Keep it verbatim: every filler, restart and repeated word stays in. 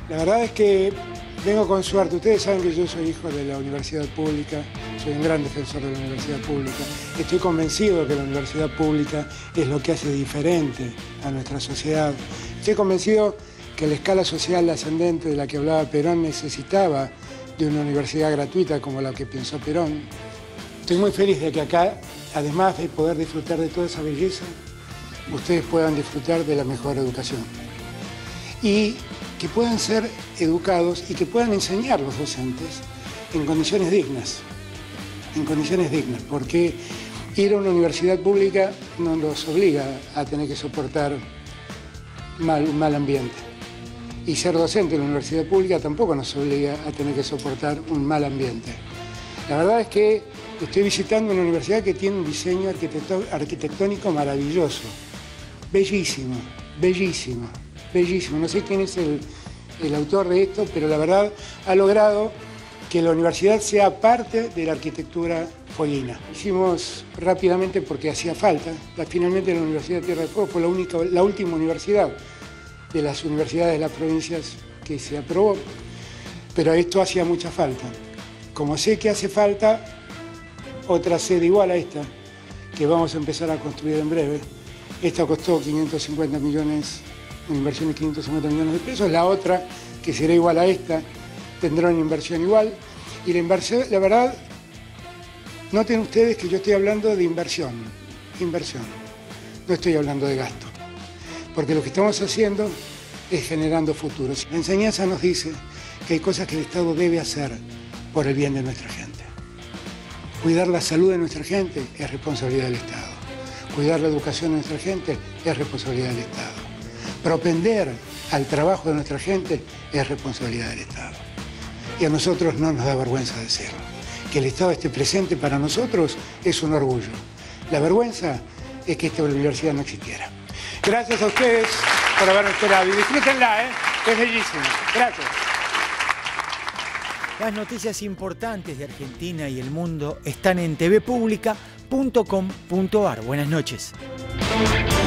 La verdad es que vengo con suerte. Ustedes saben que yo soy hijo de la universidad pública, soy un gran defensor de la universidad pública. Estoy convencido de que la universidad pública es lo que hace diferente a nuestra sociedad. Estoy convencido que la escala social ascendente de la que hablaba Perón necesitaba de una universidad gratuita como la que pensó Perón. Estoy muy feliz de que acá, además de poder disfrutar de toda esa belleza, ustedes puedan disfrutar de la mejor educación. Y que puedan ser educados y que puedan enseñar los docentes en condiciones dignas, en condiciones dignas, porque ir a una universidad pública no los obliga a tener que soportar mal, un mal ambiente. Y ser docente en la universidad pública tampoco nos obliga a tener que soportar un mal ambiente. La verdad es que estoy visitando una universidad que tiene un diseño arquitectónico maravilloso, bellísimo, bellísimo. Bellísimo, no sé quién es el, el autor de esto, pero la verdad ha logrado que la universidad sea parte de la arquitectura fueguina. Hicimos rápidamente porque hacía falta. Finalmente la Universidad de Tierra del Fuego fue la, única, la última universidad de las universidades de las provincias que se aprobó, pero esto hacía mucha falta. Como sé que hace falta otra sede igual a esta, que vamos a empezar a construir en breve. Esta costó quinientos cincuenta millones, una inversión de quinientos cincuenta millones de pesos, la otra, que será igual a esta, tendrá una inversión igual. Y la inversión, la verdad, noten ustedes que yo estoy hablando de inversión, inversión, no estoy hablando de gasto, porque lo que estamos haciendo es generando futuros. La enseñanza nos dice que hay cosas que el Estado debe hacer por el bien de nuestra gente. Cuidar la salud de nuestra gente es responsabilidad del Estado. Cuidar la educación de nuestra gente es responsabilidad del Estado. Propender al trabajo de nuestra gente es responsabilidad del Estado. Y a nosotros no nos da vergüenza decirlo. Que el Estado esté presente para nosotros es un orgullo. La vergüenza es que esta universidad no existiera. Gracias a ustedes por haberme esperado y disfrútenla, ¿eh? Es bellísima. Gracias. Las noticias importantes de Argentina y el mundo están en t v pública punto com punto a r. Buenas noches.